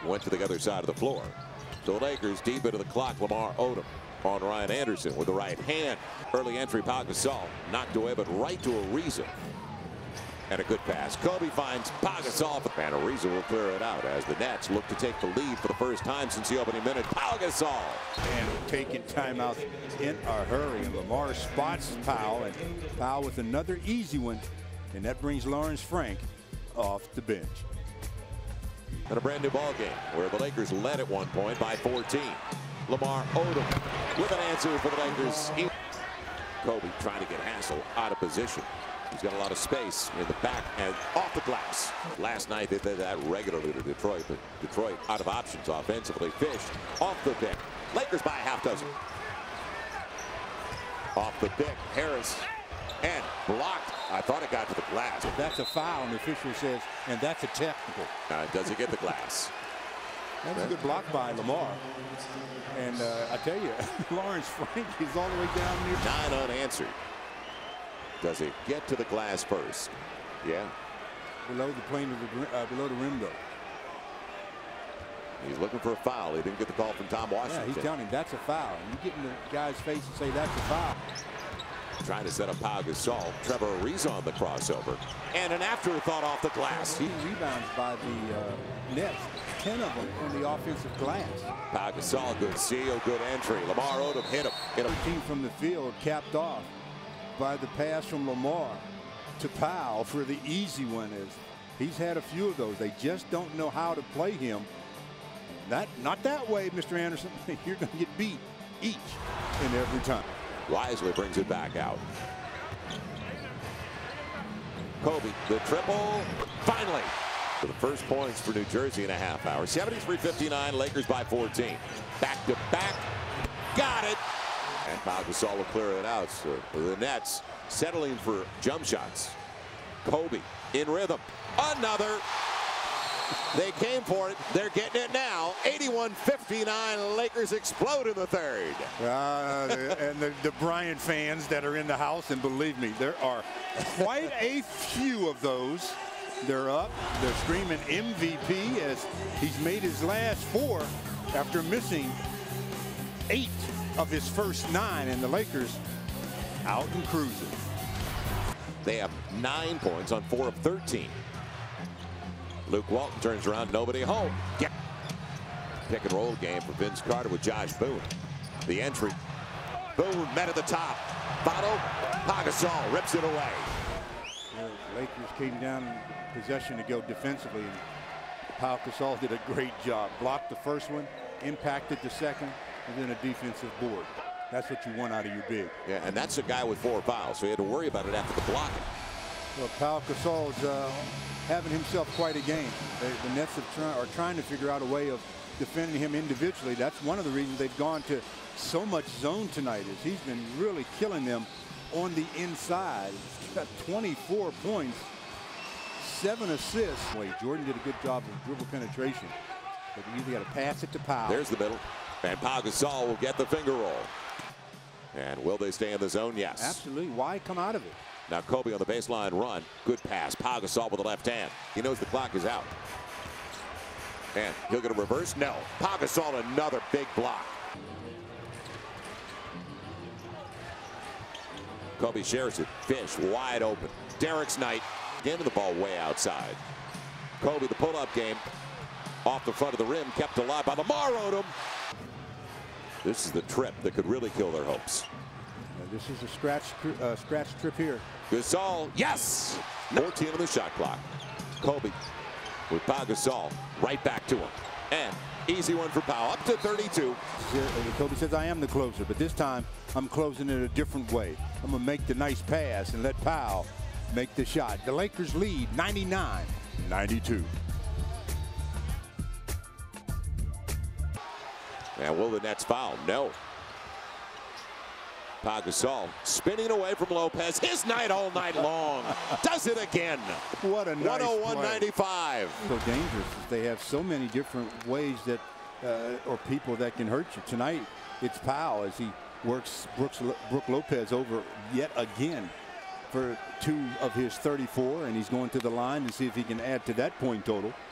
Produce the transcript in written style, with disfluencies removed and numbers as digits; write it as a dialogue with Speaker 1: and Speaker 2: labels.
Speaker 1: went to the other side of the floor. So the Lakers deep into the clock. Lamar Odom on Ryan Anderson with the right hand. Early entry, Pau Gasol knocked away, but right to Ariza. And a good pass. Kobe finds Pau Gasol, and Ariza will clear it out as the Nets look to take the lead for the first time since the opening minute. Pau Gasol.
Speaker 2: And taking timeouts in a hurry. And Lamar spots Pau, and Pau with another easy one. And that brings Lawrence Frank off the bench.
Speaker 1: And a brand new ball game where the Lakers led at one point by 14. Lamar Odom with an answer for the Lakers. Kobe trying to get Hassel out of position. He's got a lot of space in the back and off the glass. Last night they did that regularly to Detroit, but Detroit out of options offensively. Fish off the pick. Lakers by a half dozen. Off the pick, Harris, and blocked. I thought it got to the glass.
Speaker 2: That's a foul, and the official says, and that's a technical.
Speaker 1: Does it get the glass?
Speaker 2: That was a good block by Lamar. And I tell you, Lawrence Frank is all the way down near
Speaker 1: 9 unanswered. Does it get to the glass first? Yeah.
Speaker 2: Below the plane of the below the rim, though.
Speaker 1: He's looking for a foul. He didn't get the call from Tom Washington.
Speaker 2: Yeah, he's telling him that's a foul. You get in the guy's face and say that's a foul.
Speaker 1: Trying to set up Pau Gasol. Trevor Ariza on the crossover. And an afterthought off the glass.
Speaker 2: He rebounds by the Nets. 10 of them on the offensive glass.
Speaker 1: Pau Gasol, good seal, good entry. Lamar Odom hit him.
Speaker 2: 13 from the field, capped off by the pass from Lamar to Pau for the easy one. He's had a few of those. They just don't know how to play him. Not that way, Mr. Anderson. You're going to get beat each and every time.
Speaker 1: Wisely brings it back out. Kobe, the triple, finally. For the first points for New Jersey in a half hour. 73-59, Lakers by 14. Back to back, got it. And Pau Gasol will clear it out. So the Nets settling for jump shots. Kobe in rhythm, another. They came for it. They're getting it now. 81-59. Lakers explode in the third.
Speaker 2: And the Bryant fans that are in the house, and believe me, there are quite a few of those. They're up. They're screaming MVP as he's made his last 4 after missing 8 of his first 9, and the Lakers out and cruising.
Speaker 1: They have 9 points on 4 of 13. Luke Walton turns around, nobody home. Pick and roll game for Vince Carter with Josh Boone. The entry. Boone met at the top. Bottle. Pau Gasol rips it away.
Speaker 2: The Lakers came down in possession to go defensively, and Pau Gasol did a great job. Blocked the first one, impacted the second, and then a defensive board. That's what you want out of your big.
Speaker 1: Yeah, and that's a guy with 4 fouls, so he had to worry about it after the blocking.
Speaker 2: Well, Pau Gasol's having himself quite a game. The Nets are trying to figure out a way of defending him individually. That's one of the reasons they've gone to so much zone tonight, is he's been really killing them on the inside. He's got 24 points, 7 assists. Jordan did a good job of dribble penetration, but you either got to pass it to Pau.
Speaker 1: There's the middle, and Pau Gasol will get the finger roll. And will they stay in the zone? Yes.
Speaker 2: Absolutely. Why come out of it?
Speaker 1: Now Kobe on the baseline run. Good pass. Pau Gasol with the left hand. He knows the clock is out. And he'll get a reverse. No. Pau Gasol, another big block. Kobe shares it. Fish wide open. Derek's night. Getting the ball way outside. Kobe, the pull-up game. Off the front of the rim. Kept alive by Lamar Odom. This is the trip that could really kill their hopes.
Speaker 2: This is a scratch trip here.
Speaker 1: Gasol, yes! 14 on the shot clock. Kobe with Pau Gasol right back to him. And easy one for Pau, up to 32.
Speaker 2: Kobe says, I am the closer, but this time I'm closing it a different way. I'm going to make the nice pass and let Pau make the shot. The Lakers lead 99-92.
Speaker 1: And will the Nets foul? No. Pau Gasol spinning away from Lopez. His night all night long. Does it again.
Speaker 2: What a nice
Speaker 1: 101-95.
Speaker 2: So dangerous. They have so many different ways that, or people that can hurt you. Tonight, it's Pau as he works Brook Lopez over yet again for 2 of his 34, and he's going to the line to see if he can add to that point total.